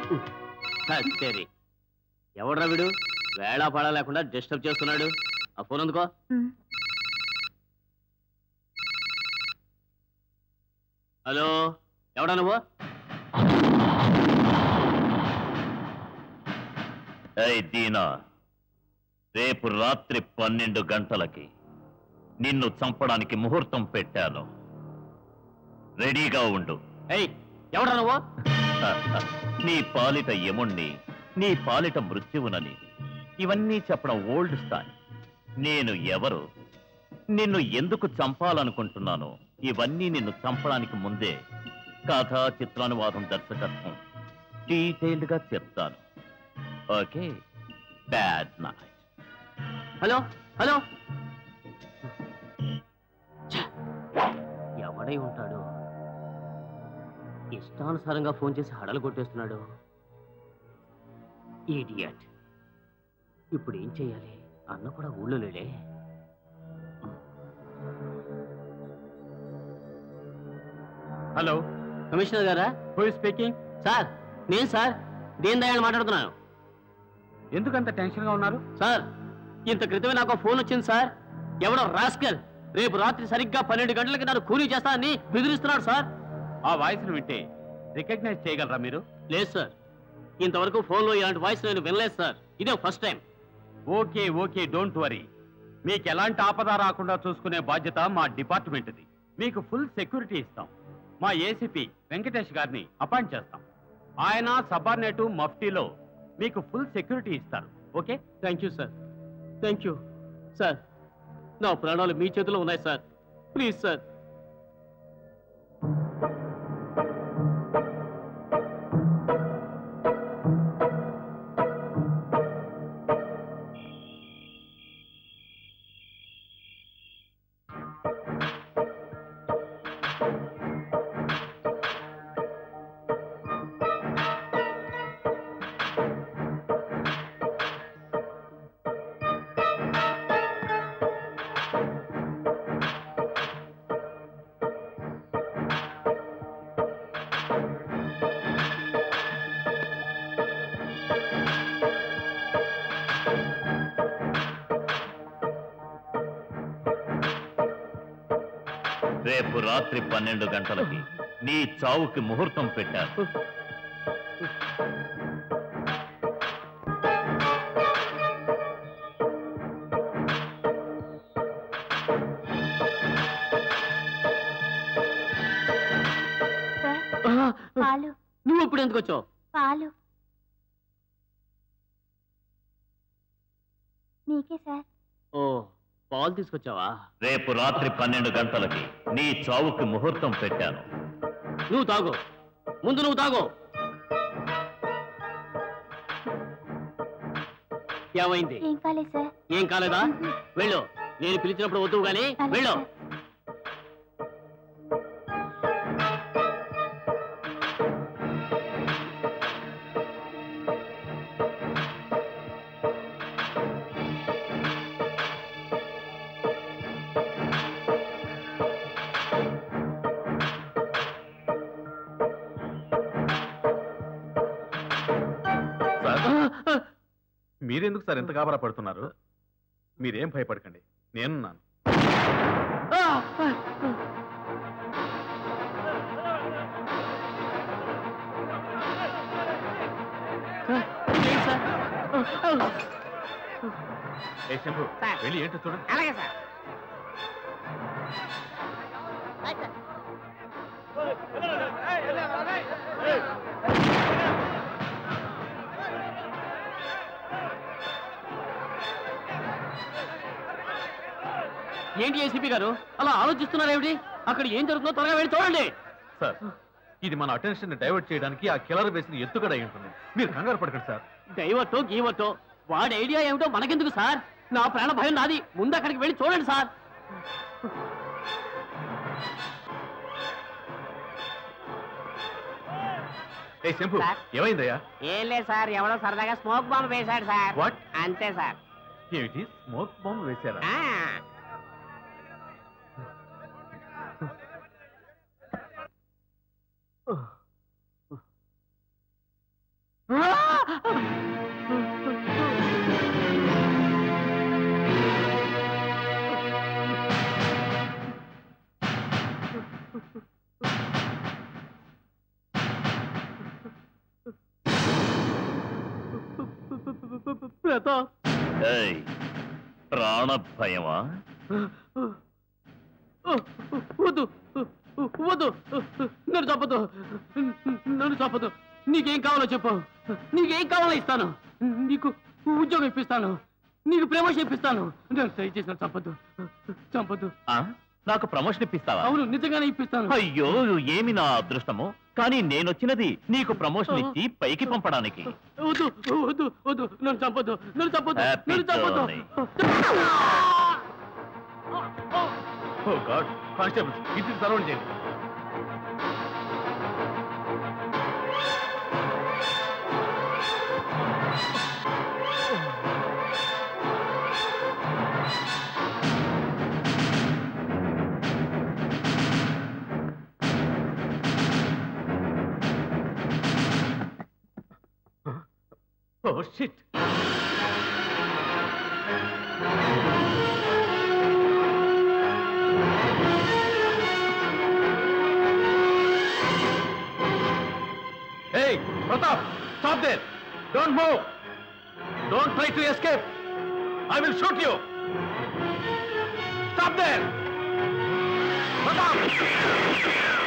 సరే ఎవడ్రా వీడు వేళా పాడా లేకుండా డిస్టర్బ్ చేస్తున్నాడు ఆ ఫోన్ అందుకో హలో ఎవడా నువ్వు దీనా రేపు రాత్రి 12 గంటలకి నిన్ను చంపడానికి ముహూర్తం పెట్టాను రెడీగా ఉండు ఎవడా నువ్వు నీ పాలిట యముణ్ణి నీ పాలిట మృత్యువునని ఇవన్నీ చెప్పడం ఓల్డ్ స్టైల్ నేను ఎవరు నిన్ను ఎందుకు చంపాలనుకుంటున్నానో ఇవన్నీ నిన్ను చంపడానికి ముందే కథా చిత్రానువాదం దర్శకత్వం డీటెయిల్డ్ గా చెప్తాను okay bad night hello hello ఎవడై ఉంటాడు ఇష్టానుసారంగా ఫోన్ చేసి హడలు కొట్టేస్తున్నాడు ఈడియట్ ఇప్పుడు ఏం చెయ్యాలి అన్న కూడా ఊళ్ళో లేడే హలో కమిషనర్ గారా హూ ఇస్ స్పీకింగ్ సార్ నేను సార్ దీన్ దయాళ్ మాట్లాడుతున్నాను ఎందుకంత టెన్షన్ గా ఉన్నారు సార్ ఇంత క్రితమే నాకు ఫోన్ వచ్చింది సార్ ఎవడో రాస్కల్ రేపు రాత్రి సరిగ్గా 12 గంటలకి నన్ను కూలీ చేస్తానని బెదిరిస్తున్నాడు సార్ ఆ వాయిస్ ను వింటే రికగ్నైజ్ చేయగలరా మీరు లేదు సార్ ఇంతవరకు ఫోన్లో ఇలాంటి వాయిస్ నేను వినలేదు సార్ ఇదే first time okay okay don't worry మీకు ఎలాంటి ఆపద రాకుండా చూసుకునే బాధ్యత మా డిపార్ట్మెంట్ది మీకు ఫుల్ సెక్యూరిటీ ఇస్తాం మా ఏసీపీ వెంకటేష్ గారిని అపాయింట్ చేస్తాం ఆయన సబార్డినేట్ మఫ్టీలో మీకు ఫుల్ సెక్యూరిటీ ఇస్తారు okay thank you sir thank you sir నా ప్రాణాలు మీ చేతిలో ఉన్నాయి సార్ ప్లీజ్ సార్ రేపు రాత్రి 12 గంటలకి నీ చావుకి ముహూర్తం పెట్టారు నువ్వు ఇప్పుడు ఎందుకు వచ్చావు పాలు మీకే సార్ ఓ పాలు తీసుకొచ్చావా రేపు రాత్రి 12 గంటలకి నీ చావుకి ముహూర్తం పెట్టాను నువ్వు తాగు ముందు నువ్వు తాగు ఏమైంది ఏం కాలేదు సార్ ఏం కాలేదా వెళ్ళు నేను పిలిచినప్పుడు వద్దు గానీ వెళ్ళు మీరెందుకు సార్ ఎంత గాబరా పడుతున్నారు మీరేం భయపడకండి నేనున్నాను ఏ శంభు వెళ్ళి ఏంటో చూడండి అలాగే సార్ ఏంటి ఏసీపీ గారు అలా ఆలోచిస్తున్నారేమిటి అక్కడ ఏం జరుగుతుందో త్వరగా వెళ్ళి చూడండి సార్ ఇది మన అటెన్షన్ ని డైవర్ట్ చేయడానికి ఆ కిల్లర్ వేసిన ఎత్తుగడ అయి ఉంటుంది మీరు కంగారు పడకండి సార్ డైవర్టో గీవర్టో వాడి ఐడియా ఏమిటో మనకెందుకు సార్ నా ప్రాణ భయం నాది ముందు అక్కడికి వెళ్ళి చూడండి సార్ ఏ శంభు ఏమైందయ్యా ఏం లేదు సార్ ఎవడో సరదాగా స్మోక్ బాంబ్ వేశాడు సార్ వాట్ అంతే సార్ ఏమిటి స్మోక్ బాంబ్ వేశారా ప్రతాప్ ఏయ్, ప్రాణ భయమా? వద్దు వద్దు, నన్ను చంపదు, నన్ను చంపదు. నీకేం కావాలో చెప్పు, నీకేం కావాలో ఇస్తాను. నీకు ఉద్యోగం ఇప్పిస్తాను, నీకు ప్రమోషన్ ఇప్పిస్తాను. నేను దయచేసి నన్ను చంపదు, చంపదు. నాకు ప్రమోషన్ ఇప్పిస్తావా? అవును, నిజంగానే ఇప్పిస్తాను. అయ్యో, ఏమి నా అదృష్టము. కానీ నేనొచ్చినది నీకు ప్రమోషన్ ఇచ్చి పైకి పంపడానికి. వద్దు వద్దు వద్దు, నన్ను చంపదు, నన్ను చంపదు, నన్ను చంపదు. ఓ గాడ్, కానిస్టేబుల్స్ ఇంటిని సరౌండ్ చేయండి. Oh shit! Hey, Pratap! Stop there! Don't move! Don't try to escape! I will shoot you! Stop there! Pratap!